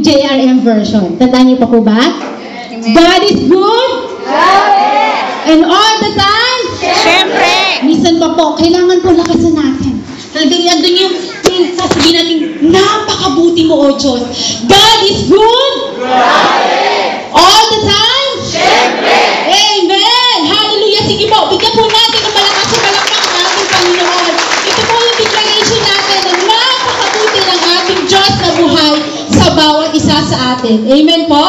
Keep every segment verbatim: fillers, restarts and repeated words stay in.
J R M version. Tandaan niyo pa po ba? Amen. God is good. Grabe! And all the time? Siyempre! Minsan pa po, kailangan po lakasan natin. Talagang andun yung sasabihin natin, napakabuti mo, O Diyos. God is good. Grabe! All the time? Siyempre! Amen! Hallelujah! Sige po, bigyan po natin ng malakas na palakpak ng ating Panginoon. Ito po yung declaration natin na napakabuti ng ating Diyos na buhay sa bawat isa sa atin. Amen po?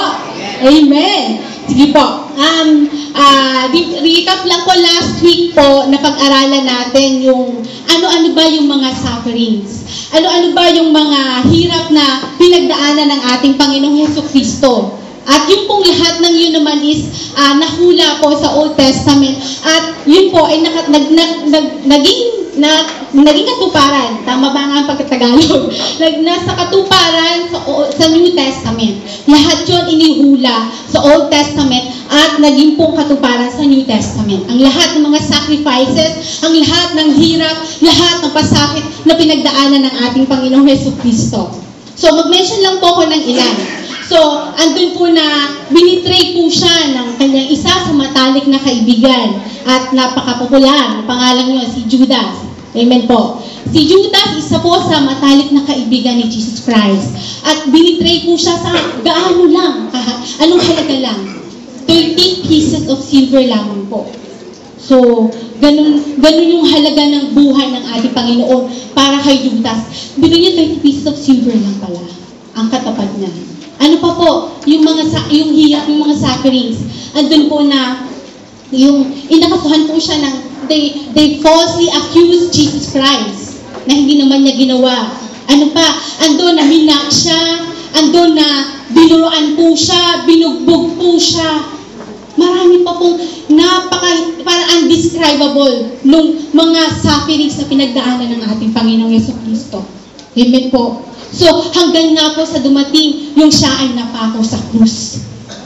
Amen! Sige po. Um, uh, recap lang po last week po na pag-aralan natin yung ano-ano ba yung mga sufferings. Ano-ano ba yung mga hirap na pinagdaanan ng ating Panginoong Hesukristo. At yun pong lahat ng yun naman is uh, nahula po sa Old Testament. At yun po ay naka, nag, nag, nag, naging, na, naging katuparan. Tama ba nga ang pagkatagalog? Nag, nasa katuparan sa, sa New Testament. Lahat yun inihula sa Old Testament at naging pong katuparan sa New Testament. Ang lahat ng mga sacrifices, ang lahat ng hirap, lahat ng pasakit na pinagdaanan ng ating Panginoong Hesukristo. So mag-mention lang po ako ng ilan. So, andun po na binitray po siya ng kanyang isa sa matalik na kaibigan at napakapopular. Ang pangalan niyo, si Judas. Amen po. Si Judas, isa po sa matalik na kaibigan ni Jesus Christ. At binitray po siya sa gaano lang, anong halaga lang? thirteen pieces of silver lamang po. So, ganun, ganun yung halaga ng buhay ng ating Panginoon para kay Judas. Bigyan niya thirty pieces of silver lang pala. Ang katapat niya. Ano pa po, yung mga yung hiyap, yung mga sufferings. Andun po na yung inakasuhan po siya ng they they falsely accused Jesus Christ na hindi naman niya ginawa. Ano pa, andun na hinak siya, andun na binuruan po siya, binugbog po siya. Marami pa pong napaka parang undescribable nung mga sufferings na pinagdaanan ng ating Panginoong Hesukristo. Amen po. So, hanggang nga po sa dumating, yung siya ay napako sa krus.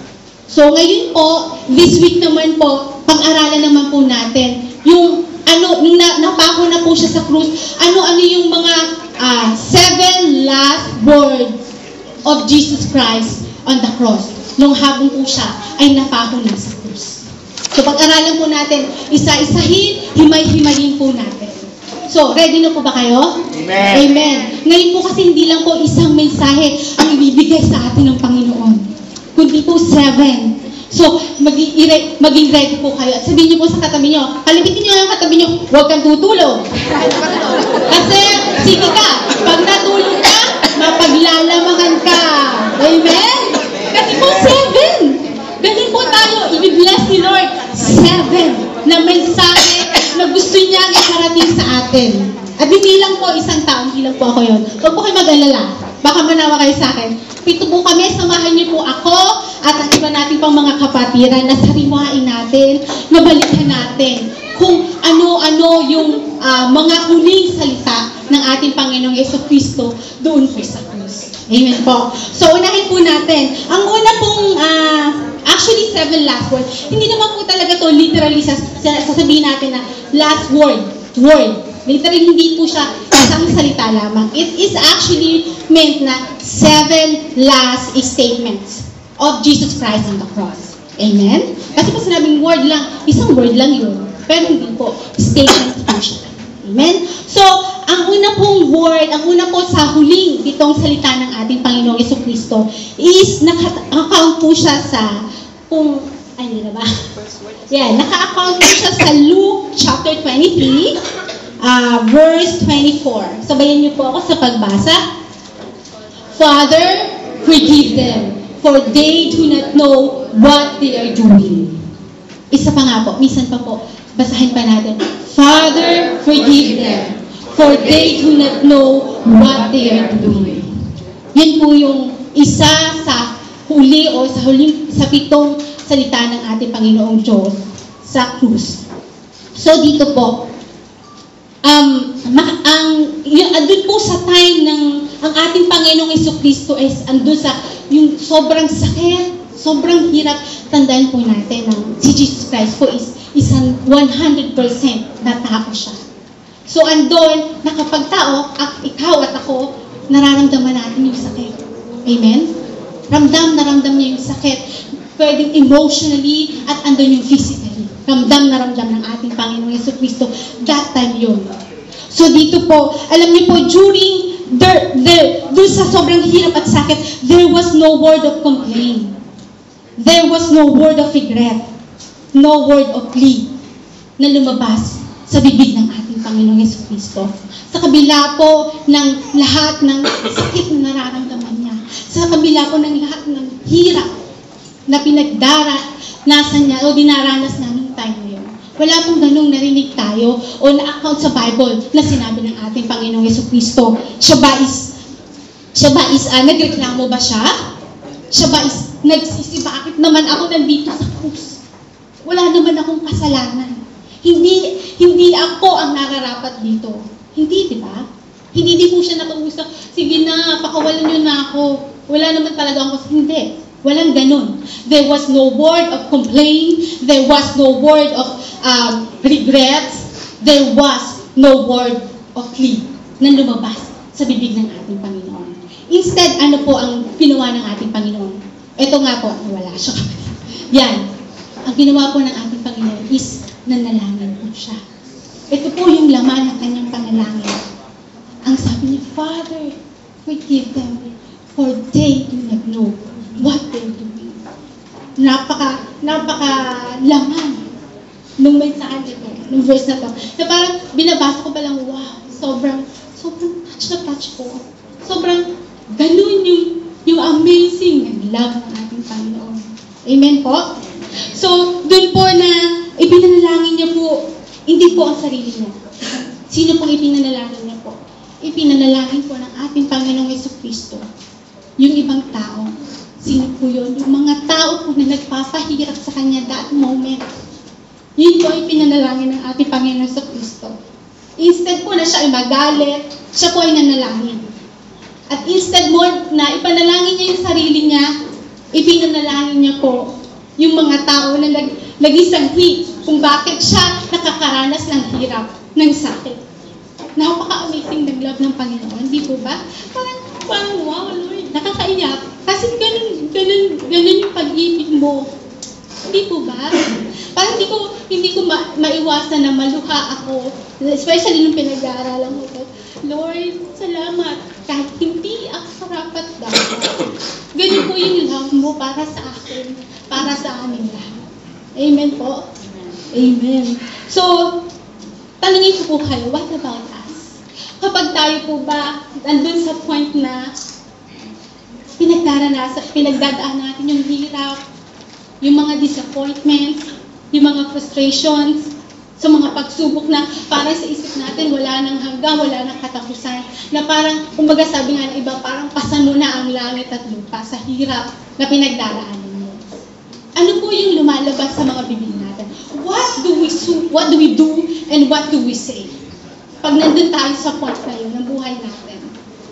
So, ngayon po, this week naman po, pag-aralan naman po natin, yung, ano, nung na, napako na po siya sa krus, ano-ano yung mga uh, seven last words of Jesus Christ on the cross. Nung habang po siya, ay napako na sa krus. So, pag-aralan po natin, isa-isahin, himay-himayin po natin. So, ready na po ba kayo? Amen. Amen. Ngayon po kasi hindi lang po isang mensahe ang ibibigay sa atin ng Panginoon, kundi po seven. So, maging, maging ready po kayo. At sabihin niyo po sa katabi niyo, kalibitin niyo ang katabi niyo, huwag kang tutulog. Kasi, sige ka, pag natulog ka, mapaglalamangan ka. Amen? Kasi po seven. Ganun po tayo, i-bless ni Lord. Seven na mensahe na gusto niya ikarating sa atin. At hindi lang po isang tao, hindi lang po ako yun. Huwag po kayo mag-alala. Baka manawa kayo sa akin. Pito po kami, samahan niyo po ako at ang iba natin pang mga kapatiran na sariwain natin, nabalikan natin kung ano-ano yung uh, mga huling salita ng ating Panginoong Hesukristo doon po sa krus. Amen po. So, unahin po natin. Ang una pong, uh, actually, seven last words. Hindi naman po talaga to literally sasabihin natin na last word. Word. Literally, hindi po siya isang salita lamang. It is actually meant na seven last statements of Jesus Christ on the cross. Amen? Kasi po sinabing word lang, isang word lang yun. Pero hindi po, statements po siya. Amen? So, ang una pong word, ang una po sa huling itong salita ng ating Panginoong Hesukristo is naka-account po siya sa kung, ay, hindi na ba? Yeah, naka-account po siya sa Luke chapter twenty-three, uh, verse twenty-four. Sabayan niyo po ako sa pagbasa. Father, forgive them, for they do not know what they are doing. Isa pa nga po, minsan pa po, basahin pa natin. Father, forgive them, for they do not know what they are doing. Yan po yung isa sa huli o sa huling, sa pitong salita ng ating Panginoong Diyos sa krus. So dito po, um, ang, yung, andun po sa time ng ang ating Panginoong Hesukristo ay andun sa yung sobrang sakit, sobrang hirap. Tandaan po natin na si Jesus Christ po is isang one hundred percent na tao siya. So andun, na kapag tao, at ikaw at ako, nararamdaman natin yung sakit. Amen? Ramdam na ramdam niya yung sakit. Pwedeng emotionally at andun yung physically. Ramdam na ramdam ng ating Panginoong Jesucristo. That time yun. So dito po, alam niyo po, during the, the, doon sa sobrang hirap at sakit, there was no word of complaint. There was no word of regret. No word of plea na lumabas sa bibig ng ating Panginoong Jesucristo. Sa kabila po ng lahat ng sakit na nararamdaman niya, sa kabila po ng lahat ng hirap na pinagdara, nasa niya o dinaranas na nung time na yun. Wala pong ganung narinig tayo o na-account sa Bible na sinabi ng ating Panginoong Jesucristo. Siya ba is, siya ba is, uh, nagreklamo ba siya? Siya ba is, nagsisi, bakit naman ako nandito sa krus? Wala naman akong kasalanan. Hindi, hindi ako ang nararapat dito. Hindi, di ba? Hindi din po siya nakauusap, sige na, pakawalan niyo na ako. Wala naman talaga ako, hindi. Walang ganun. There was no word of complaint. There was no word of um, regrets. There was no word of plea na lumabas sa bibig ng ating Panginoon. Instead, ano po ang ginawa ng ating Panginoon? Ito nga po, wala siya. Yan. Ang ginawa po ng ating Panginoon is nanalangin po siya. Ito po yung laman ng kanyang panalangin. Ang sabi niya, Father, forgive them, for they do not know what they're doing. Napaka, napaka laman nung mensahe ito, nung verse na to. Na parang binabasa ko palang, wow, sobrang, sobrang touch na touch ko. Sobrang ganun yung, yung amazing love ng ating Panginoon. Amen po? So, dun po na ipinanalangin niya po, hindi po ang sarili niya. Sino pong ipinanalangin niya po? Ipinanalangin po ng ating Panginoong Jesucristo. Yung ibang tao. Sino po yun? Yung mga tao po na nagpapahirap sa kanya that moment. Yun po ay pinanalangin ng ating Panginoon Jesucristo. Instead po na siya ay magalit, siya po ay nanalangin. At instead mo na ipanalangin niya yung sarili niya, ipinanalangin niya po yung mga tao na nag, nagisanghi kung bakit siya nakakaranas ng hirap, ng sakit. Napaka-amazing ng love ng Panginoon, di po ba? Parang, parang wow, Lord, nakakaiyak. Kasi ganun, ganun, ganun yung pag-ibig mo. Hindi po ba? Parang hindi ko, hindi ko ma- maiwasan na maluha ako. Especially nung pinag-aaralan ko ito. Lord, salamat. Kahit hindi ako karapat dapat. Ganun po yung love mo para sa akin. Para sa amin lahat. Amen po? Amen. So, tanungin ko po kayo, what about us? Kapag tayo po ba nandun sa point na pinagdaranasan, pinagdadaan natin yung hirap, yung mga disappointments, yung mga frustrations, sa mga pagsubok na parang sa isip natin wala nang hanggang, wala nang katapusan, na parang, kumbaga sabi nga ng iba, parang pasan mo na ang langit at lupa sa hirap na pinagdaraanan mo. Ano po yung lumalabas sa mga bibig natin? What do we do, what do we do, and what do we say? Pag nandun tayo sa point na yun ng buhay natin.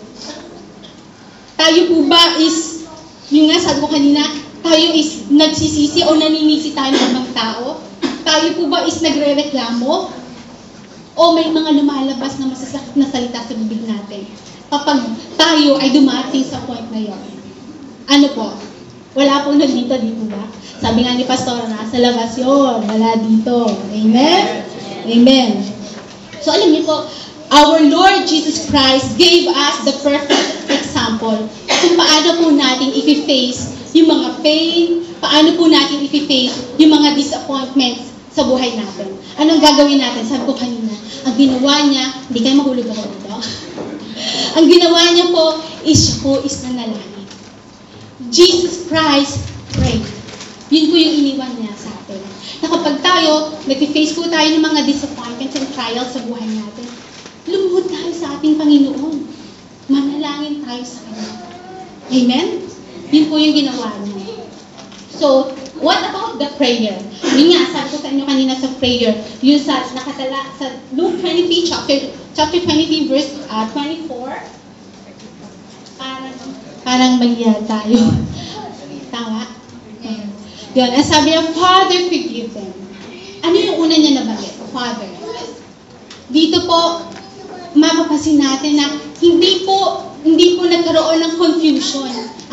Tayo po ba is, yung nga sabi ko kanina, tayo is nagsisisi o naninisi tayo ng ibang tao? Tayo po ba is nagre-reklamo? O may mga lumalabas na masasakit na salita sa bibig natin? Kapag tayo ay dumating sa point na yun. Ano po? Wala po nandito, di po ba? Sabi nga ni Pastor, nasa labas yun. Wala dito. Amen? Amen. So alam niyo po, our Lord Jesus Christ gave us the perfect example kung paano po natin i-face yung mga pain, paano po natin i-face yung mga disappointments sa buhay natin. Anong gagawin natin? Sabi ko kanina, ang ginawa niya, hindi kayo mahulog ako dito. Ang ginawa niya po is siya po is nanalangin. Jesus Christ prayed. Yun po yung iniwan niya sa atin. Na kapag tayo, nag-face po tayo ng mga disappointments and trials sa buhay natin, lumuhod tayo sa ating Panginoon. Manalangin tayo sa Kanya. Amen? Yun po yung ginawa niya. So, what about the prayer? Yun nga, sabi ko sa inyo kanina sa prayer, yun sa nakatala sa Luke twenty, chapter, chapter twenty, verse uh, twenty-four. Parang, parang maliya tayo. Tama? Yun, ang sabi niya, Father, forgive them. Ano yung una niya nabanggit? Father. Dito po, mapapasin natin na hindi po, hindi po nagkaroon ng confusion ang ating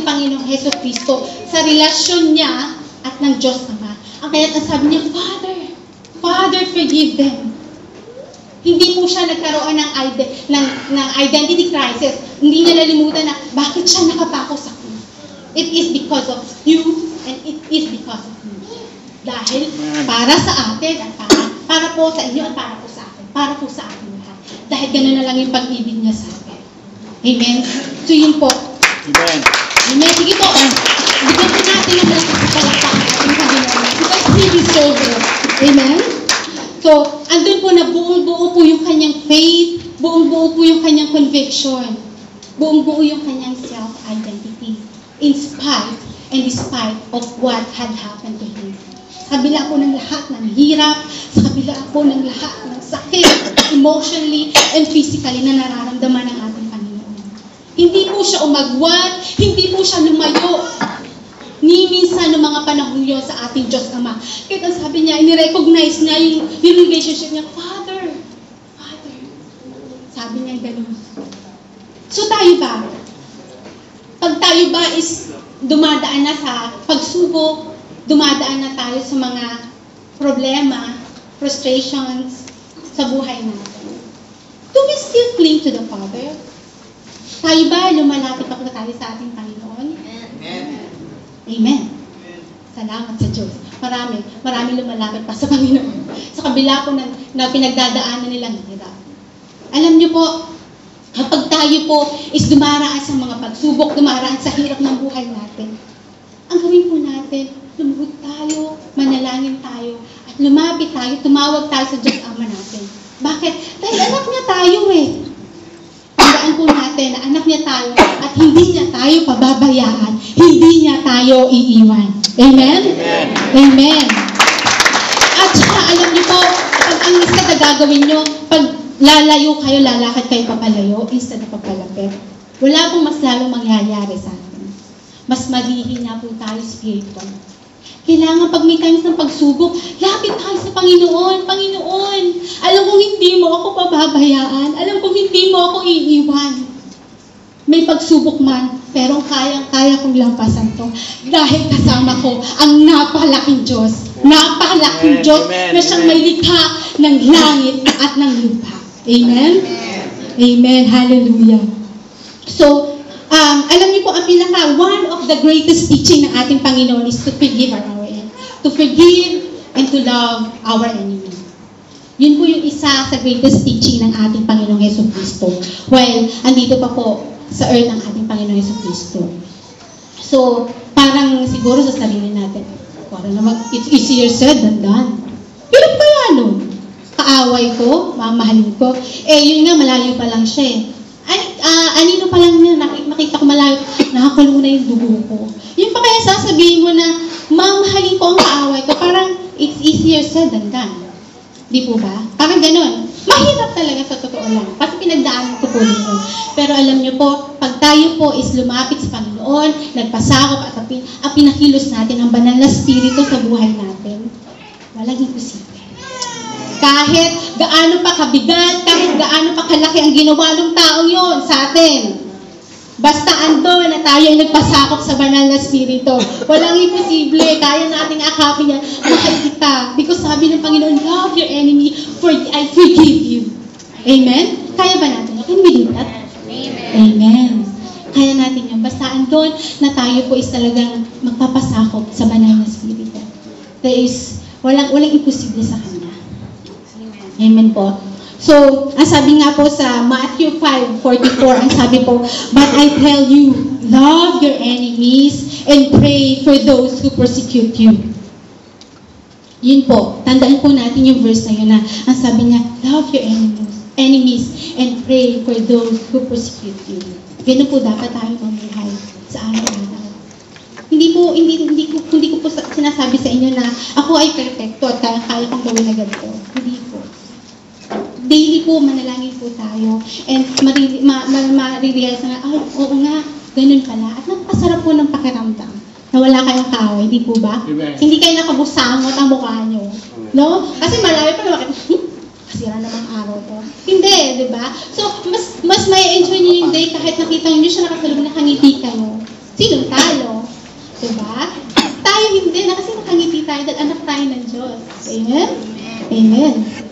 Panginoong Hesus Kristo sa relasyon niya at ng Diyos Ama. Ang kaya ang sabi niya, Father, Father, forgive them. Hindi po siya nagkaroon ng, ide- ng, ng identity crisis. Hindi niya nalimutan na bakit siya nakatako sa akin. It is because of you and it is because of me. Dahil para sa atin at para, para po sa inyo at para po sa akin. Para po sa atin lahat. Dahil gano'n na lang yung pag-ibig niya sa akin. Amen? So yun po. Amen. Amen. Sige po. Bigyan po natin ang mga palakpakan ating Panginoon. Because He deserves it. Amen? So, andun po na buong-buo po yung kanyang faith, buong-buo po yung kanyang conviction, buong-buo yung kanyang self-identity, in spite and despite of what had happened to him. Sa kabila po ng lahat ng hirap, sa kabila po ng lahat ng sakit, emotionally and physically na nararamdaman ng ating Panginoon. Hindi po siya umagwat, hindi po siya lumayo, ni minsan ng mga panahon yun sa ating Diyos Ama. Kaya ang sabi niya, inirecognize niya yung, yung relationship niya, Father, Father. Sabi niya gano'n. So tayo ba? Pag tayo ba is dumadaan na sa pagsubok, dumadaan na tayo sa mga problema, frustrations sa buhay natin. Do we still cling to the Father? Tayo ba lumalapit pa po tayo sa ating Panginoon? Amen. Amen. Salamat sa Diyos. Marami, marami lumalapit pa sa Panginoon. Sa kabila po na, na pinagdadaanan nilang hirap. Alam niyo po, kapag tayo po is dumaraan sa mga pagsubok, dumaraan sa hirap ng buhay natin, ang gawin po natin, lumuhod tayo, manalangin tayo, at lumapit tayo, tumawag tayo sa Diyos Ama natin. Bakit? Dahil anak niya tayo eh. Tandaan po natin na anak niya tayo at hindi niya tayo pababayaan, hindi niya tayo iiwan. Amen? Amen. Amen. At saka alam niyo po, pag ang isa na gagawin niyo, pag lalayo kayo, lalakad kayo papalayo, instead na papalapit, wala pong mas lalong mangyayari sa atin. Mas malihin na po tayo spiritual. Kailangan pag may times ng pagsubok, lapit tayo sa Panginoon. Panginoon, alam kong hindi mo ako pababayaan. Alam kong hindi mo ako iiwan. May pagsubok man, pero kayang-kaya kong lampasan to. Dahil kasama ko ang napakalaking Diyos. Napakalaking Amen. Diyos Amen. na siyang Amen. may likha ng langit at ng lupa. Amen? Amen. Hallelujah. So, Um, alam niyo po, ang pinaka, one of the greatest teaching ng ating Panginoon is to forgive our enemies. To forgive and to love our enemy. Yun po yung isa sa greatest teaching ng ating Panginoong Hesus Kristo. While andito pa po sa earth ng ating Panginoong Hesus Kristo. So, parang siguro sa sarili natin, parang naman, it's easier said than done. Pero pa ano? Kaaway ko, mamahalin ko. Eh, yun nga, malayo pa lang siya eh. Ay, uh, anino pa lang niya, nakita ko malayo, nakakulo na yung dugo ko. Yung pa kaya sasabihin mo na, mamahalin ko ang kaaway ko, parang it's easier said than done. Di po ba? Parang ganun. Mahirap talaga sa totoo lang. Kasi pinagdaanan ko po dito. Pero alam niyo po, pag tayo po is lumapit sa Panginoon, nagpasakop at ang, ang pinakilos natin ang banal na spirito sa buhay natin, walang imposible. Kahit gaano pa kabigat, kahit gaano pa kalaki ang ginawa ng taong yon sa atin. Basta ando na tayo ay nagpasakop sa banal na spirito. Walang imposible. Kaya nating akapin yan. Mahal kita. Because sabi ng Panginoon, love your enemy, for I forgive you. Amen? Kaya ba natin? Can we do that? Amen. Amen. Kaya natin yan. Basta andon na tayo po is talagang magpapasakop sa banal na spirito. There is, walang, walang imposible sa Kanya. Amen po. So, ang sabi nga po sa Matthew five forty-four, ang sabi po, but I tell you, love your enemies and pray for those who persecute you. Yun po, tandaan po natin yung verse na yun na, ang sabi niya, love your enemies, enemies and pray for those who persecute you. Ganun po dapat tayo mamuhay sa araw-araw. Hindi po, hindi, hindi, ko, hindi ko po sinasabi sa inyo na ako ay perfecto at kaya-kaya kong gawin na ganito. Hindi po. Daily po, manalangin po tayo. And marirealize ma, ma, ma, na, ay, oo nga, ganun pala. At napasarap po ng pakiramdam na wala kayong kaaway, di po ba? Amen. Hindi kayo nakabusangot ang mukha nyo. No? Kasi malayo pa naman, hmm, kasira namang araw ko. Hindi, di ba? So, mas mas may enjoy nyo yung day kahit nakita nyo siya nakasalubong na nakangiti kayo. Sinong talo? Diba? Tayo hindi na kasi nakangiti tayo dahil anak tayo ng Diyos. Amen? Amen.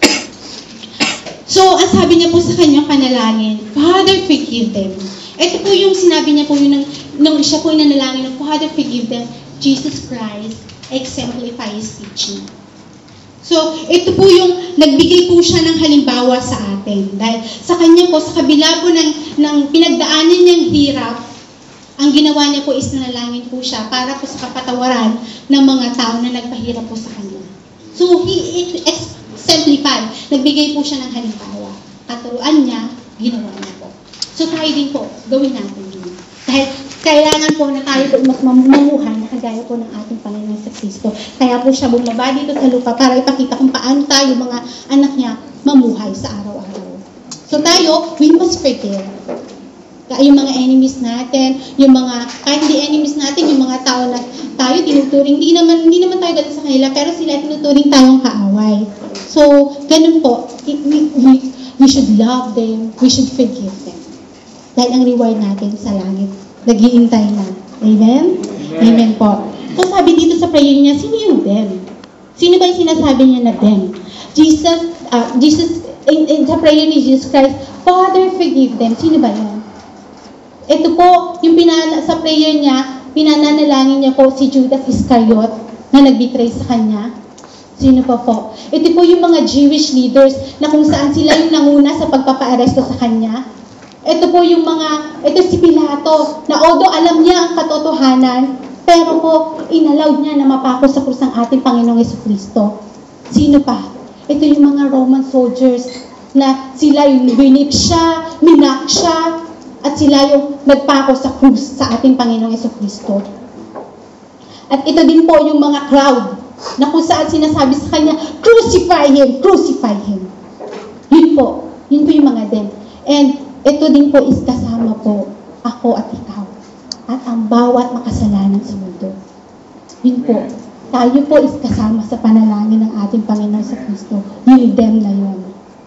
So, ang sabi niya po sa kanyang panalangin, Father, forgive them. Ito po yung sinabi niya po yung nung siya po yung nanalangin ng Father, forgive them. Jesus Christ exemplifies teaching. So, ito po yung nagbigay po siya ng halimbawa sa atin. Dahil sa kanya po, sa kabila po ng, ng pinagdaanan niyang hirap, ang ginawa niya po is nanalangin po siya para po sa kapatawaran ng mga tao na nagpahirap po sa kanya. So, he exemplified. Nagbigay po siya ng halimbawa. Katuruan niya, ginawa niya po. So, tayo din po, gawin natin yun. Dahil kailangan po na tayo po mas mamuhay na kagaya po ng ating Panginoon sa Kristo. Kaya po siya bumaba dito sa lupa para ipakita kung paano tayo, mga anak niya, mamuhay sa araw-araw. So tayo, we must prepare. Yung mga enemies natin, yung mga, kahit hindi enemies natin, yung mga tao na tayo tinuturing, hindi naman, hindi naman tayo galit sa kanila, pero sila tinuturing tayong kaaway. So, ganun po, we, we, we should love them, we should forgive them. Dahil ang reward natin sa langit, nag-iintay na. Amen? Amen? Amen po. So, sabi dito sa prayer niya, sino yung them? Sino ba yung sinasabi niya na them? Jesus, uh, Jesus, in, in sa prayer ni Jesus Christ, Father, forgive them. Sino ba yan? Ito po, yung pinana, sa prayer niya, pinananalangin niya po si Judas Iscariot na nag-betray sa kanya. Sino pa po? Ito po yung mga Jewish leaders na kung saan sila yung nanguna sa pagpapaaresto sa kanya. Ito po yung mga, ito si Pilato, na although alam niya ang katotohanan, pero po, inallowed niya na mapako sa krus ang ating Panginoong Jesucristo. Sino pa? Ito yung mga Roman soldiers na sila yung binip siya, minak siya, at sila yung nagpako sa krus sa ating Panginoong Jesucristo. At ito din po yung mga crowd na kung saan sinasabi sa kanya, crucify him, crucify him. Yun po, yun po yung mga din. And ito din po is kasama po ako at ikaw at ang bawat makasalanan sa mundo. Yun po, tayo po is kasama sa panalangin ng ating Panginoon sa Kristo. Yung them na yun.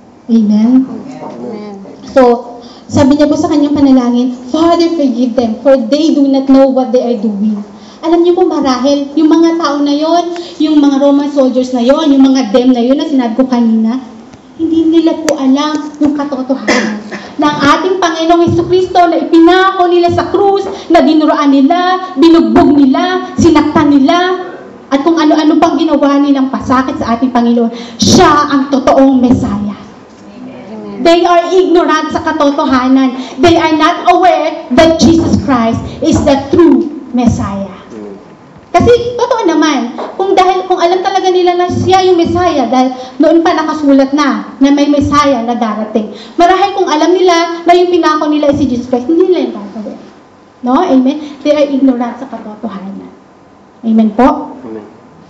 Amen? Amen. So, sabi niya po sa kanyang panalangin, Father, forgive them, for they do not know what they are doing. Alam niyo po marahil, yung mga tao na yon, yung mga Roman soldiers na yon, yung mga them na yon na sinabi ko kanina, hindi nila po alam yung katotohanan ng ating Panginoong Jesucristo na ipinako nila sa krus, na dinuraan nila, binugbog nila, sinaktan nila, at kung ano-ano pang ginawa nilang pasakit sa ating Panginoon. Siya ang totoong Messiah. Amen. They are ignorant sa katotohanan. They are not aware that Jesus Christ is the true Messiah. Kasi, totoo naman, kung dahil kung alam talaga nila na siya yung Messiah, dahil noon pa nakasulat na, na may Messiah na darating. Marahil kung alam nila na yung pinako nila ay si Jesus Christ, hindi nila yung gagawin. No? Amen? They are ignorant sa katotohanan. Amen po? Amen.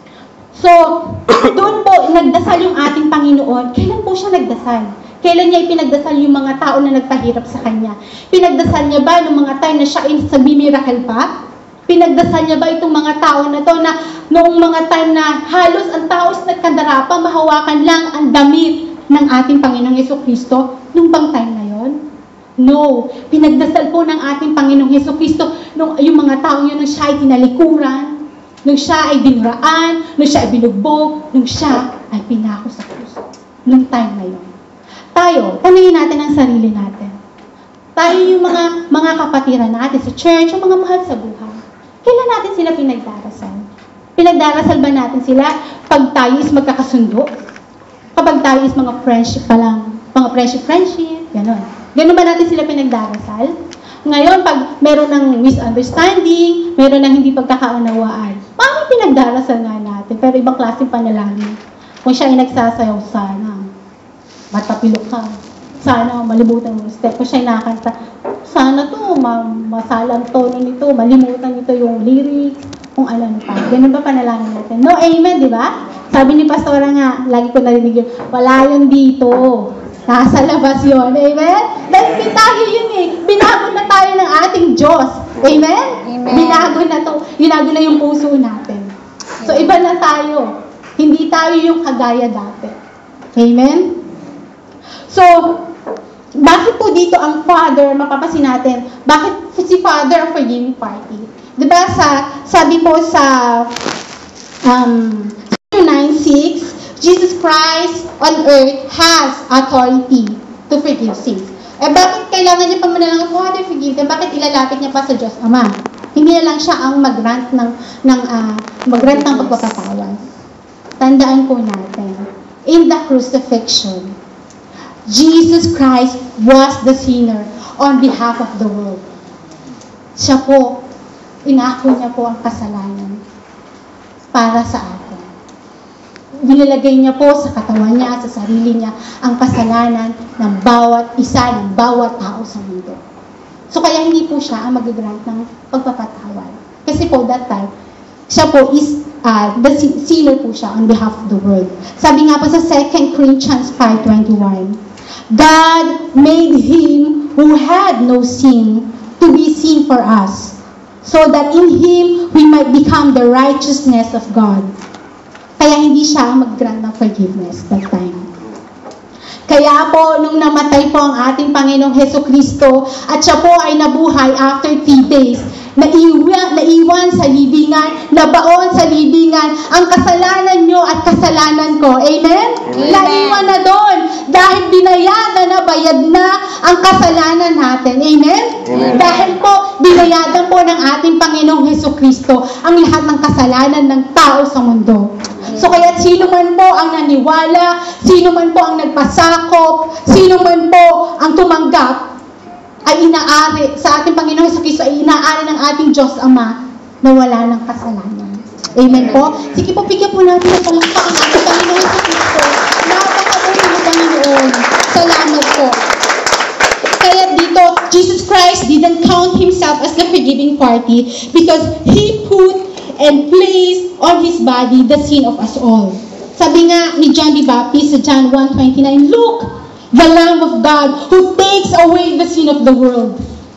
So, doon po, nagdasal yung ating Panginoon. Kailan po siya nagdasal? Kailan niya ipinagdasal yung mga tao na nagpahirap sa Kanya? Pinagdasal niya ba ng mga time na siya ay sa miracle pa? Pinagdasal niya ba itong mga tao na to na noong mga time na halos ang tao is nagkadarapa, mahawakan lang ang damit ng ating Panginoong Jesucristo nung bang time na yon? No. Pinagdasal po ng ating Panginoong Jesucristo nung yung mga tao yun nung siya ay tinalikuran, nung siya ay dinuraan, nung siya ay binugbog, nung siya ay pinako sa krus. Nung time na yon. Tayo, tanungin natin ang sarili natin. Tayo yung mga mga kapatiran natin sa church, yung mga mahal sa buhay. Kailan natin sila pinagdarasal? Pinagdarasal ba natin sila pag tayo is magkakasundo? Kapag tayo is mga friendship pa lang, mga friendship-friendship, gano'n. Gano'n ba natin sila pinagdarasal? Ngayon, pag meron ng misunderstanding, meron ng hindi pagkakaunawaan, paano pinagdarasal nga natin? Pero ibang klaseng panalangin. Kung siya ay nagsasayaw, sana matapilok ka. Sana malimutan mo yung step. Kung siya ay nakakanta, sana to, ma masalang tono nito, malimutan nito yung lyrics, kung ano pa. Ganun ba panalangin natin? No, amen, di ba? Sabi ni Pastora nga, lagi ko narinig yun, wala yun dito. Nasa labas yun. Amen? Dahil bitahe yun eh. Binago na tayo ng ating Diyos. Amen? Amen. Binago na to. Binago na yung puso natin. So, iba na tayo. Hindi tayo yung kagaya dati. Amen? So, bakit po dito ang Father, mapapasin natin, bakit si Father ang forgiving party? di ba sa, sabi po sa um, nine six, Jesus Christ on earth has authority to forgive sins. Eh bakit kailangan niya pa manalangin, Father, forgive them? Bakit ilalapit niya pa sa Diyos Ama? Hindi na lang siya ang mag-grant ng, ng, uh, mag-grant ng pagpapatawad. Tandaan po natin, in the crucifixion, Jesus Christ was the sinner on behalf of the world. Siya po, inako niya po ang kasalanan para sa atin. Nilalagay niya po sa katawan niya, sa sarili niya, ang kasalanan ng bawat isa, ng bawat tao sa mundo. So kaya hindi po siya ang mag-grant ng pagpapatawad. Kasi po that time, siya po is, uh, the sinner po siya on behalf of the world. Sabi nga po sa Second Corinthians five twenty-one, God made Him who had no sin to be sin for us, so that in Him we might become the righteousness of God. Kaya hindi siya mag-grant ng forgiveness that time. Kaya po, nung namatay po ang ating Panginoong Hesukristo at siya po ay nabuhay after three days, naiwan, naiwan sa libingan, nabaon sa libingan ang kasalanan nyo at kasalanan ko. Amen? Amen. Naiwan na doon dahil binayadan na, bayad na ang kasalanan natin. Amen? Amen. Dahil po, binayadan po ng ating Panginoong Hesukristo ang lahat ng kasalanan ng tao sa mundo. So kaya sino man po ang naniwala, sino man po ang nagpasakop, sino man po ang tumanggap, ay inaari, sa ating Panginoong Hesukristo ay inaari ng ating Diyos Ama na wala ng kasalanan. Amen po? Sige po, bigyan po natin ang palakpakan ng ating Panginoong Hesukristo. Napakabuti ng Panginoon. Salamat po. Kaya dito, Jesus Christ didn't count Himself as the forgiving party because He put and placed on His body the sin of us all. Sabi nga ni John the Baptist sa John one twenty-nine, look, the Lamb of God who takes away the sin of the world.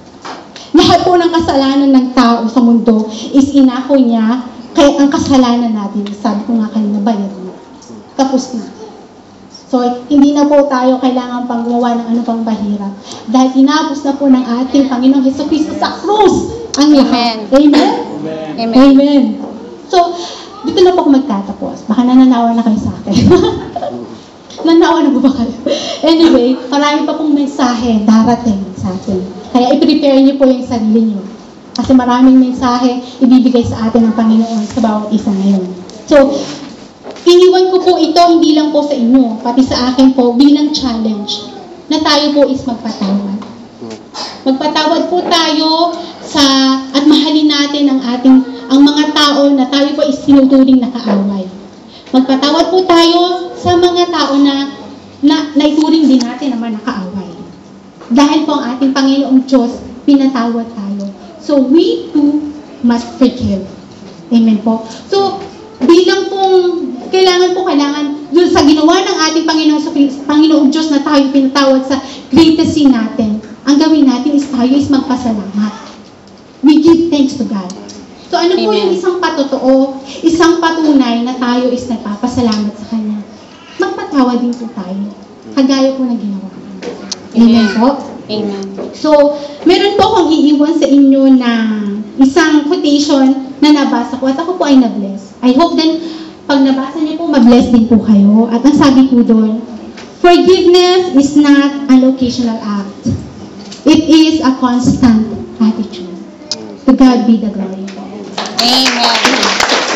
Lahat po ng kasalanan ng tao sa mundo is inako niya, kaya ang kasalanan natin, sabi ko nga kanina, bayad na. Tapos na. So, hindi na po tayo kailangan pang gumawa ng ano pang bahira. Dahil tinapos na po ng ating Panginoong Hesukristo sa krus ang lahat. Amen? Amen. Amen. Amen. So, dito na po ako magtatapos. Baka nananawa na kayo sa akin. Nanawa na po ba kayo? Anyway, marami pa pong mensahe darating sa atin. Kaya i-prepare niyo po yung sarili niyo. Kasi maraming mensahe ibibigay sa atin ng Panginoon sa bawat isa ngayon. So, iniwan ko po ito hindi lang po sa inyo, pati sa akin po bilang challenge na tayo po is magpatawad. Magpatawad po tayo sa at mahalin natin ang ating ang mga tao na tayo po is tinuturing na kaaway. Magpatawad po tayo sa mga tao na na naituring din natin naman na kaaway. Dahil po ang ating Panginoong Diyos pinatawad tayo. So we too must forgive. Amen po. So bilang pong kailangan po kailangan dun sa ginawa ng ating Panginoong Panginoong Diyos na tayo pinatawad sa greatest sin natin. Ang gawin natin is tayo is magpasalamat. We give thanks to God. So ano po yung isang patotoo, isang patunay na tayo is nagpapasalamat sa Kanya? Magpatawad din po tayo. Kagaya po na ginawa. Amen po? Amen. So, meron po akong iiwan sa inyo na isang quotation na nabasa ko at ako po ay na-bless. I hope then, pag nabasa niyo po, mag-bless din po kayo. At ang sabi po doon, forgiveness is not an occasional act. It is a constant attitude. To God be the glory. Amen.